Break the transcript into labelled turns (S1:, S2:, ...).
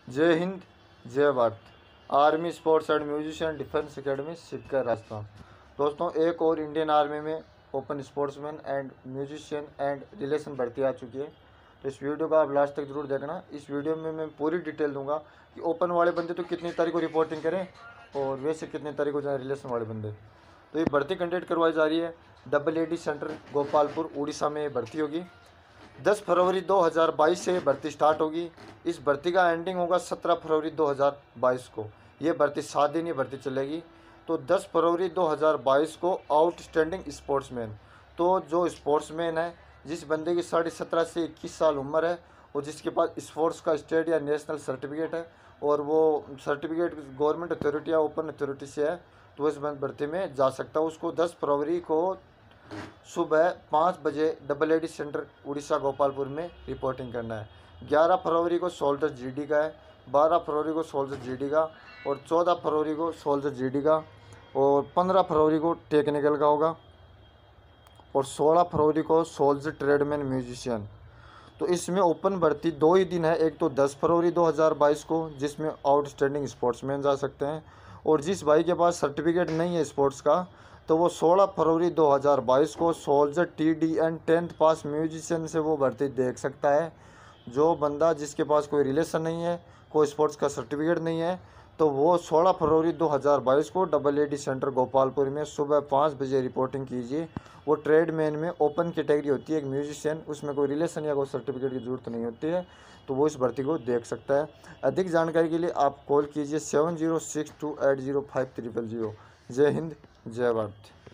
S1: जय हिंद, जय Bharat. Army sports and musician defence academy Sikar Rajasthan. दोस्तों, एक और इंडियन आर्मी में open sportsman and musician and relation भर्ती आ चुकी है। तो इस वीडियो का आप लास्ट तक जरूर देखना। इस वीडियो में मैं पूरी डिटेल दूंगा कि ओपन वाले बंदे तो कितनी तारीख को रिपोर्टिंग करें और वैसे कितनी तारीख को जाए रिलेशन वाले बंदे। तो ये भर्ती कंडक्ट करवाई जा रही है AAD सेंटर गोपालपुर उड़ीसा में। भर्ती होगी 10 फरवरी 2022 से भर्ती स्टार्ट होगी। इस भर्ती का एंडिंग होगा 17 फरवरी 2022 को। ये भर्ती 7 दिन ही भर्ती चलेगी। तो 10 फरवरी 2022 को आउटस्टैंडिंग स्पोर्ट्समैन, तो जो स्पोर्ट्समैन है जिस बंदे की 17.5 से 21 साल उम्र है और जिसके पास स्पोर्ट्स का स्टेट या नेशनल सर्टिफिकेट है और वो सर्टिफिकेट गवर्नमेंट अथॉरिटी या ओपन अथॉरिटी से है, तो इस भर्ती में जा सकता है। उसको 10 फरवरी को सुबह 5 बजे AAD सेंटर उड़ीसा गोपालपुर में रिपोर्टिंग करना है। 11 फरवरी को सोल्जर GD का है, 12 फरवरी को सोल्जर GD का और 14 फरवरी को सोल्जर GD का और 15 फरवरी को टेक्निकल का होगा और 16 फरवरी को सोल्जर ट्रेडमैन म्यूजिशियन। तो इसमें ओपन भर्ती 2 ही दिन है। एक तो 10 फरवरी 2022 को जिसमें आउटस्टैंडिंग स्पोर्ट्समैन जा सकते हैं, और जिस भाई के पास सर्टिफिकेट नहीं है स्पोर्ट्स का तो वो 16 फरवरी 2022 को सोल्जर TDN 10th पास म्यूजिशियन से वो भर्ती देख सकता है। जो बंदा जिसके पास कोई रिलेशन नहीं है, कोई स्पोर्ट्स का सर्टिफिकेट नहीं है, तो वो 16 फरवरी 2022 को AAD सेंटर गोपालपुर में सुबह 5 बजे रिपोर्टिंग कीजिए। वो ट्रेडमैन में ओपन कैटेगरी होती है एक म्यूजिशियन, उसमें कोई रिलेशन या कोई सर्टिफिकेट की ज़रूरत नहीं होती है, तो वो इस भर्ती को देख सकता है। अधिक जानकारी के लिए आप कॉल कीजिए 7062805300। जय हिंद, जय भारत।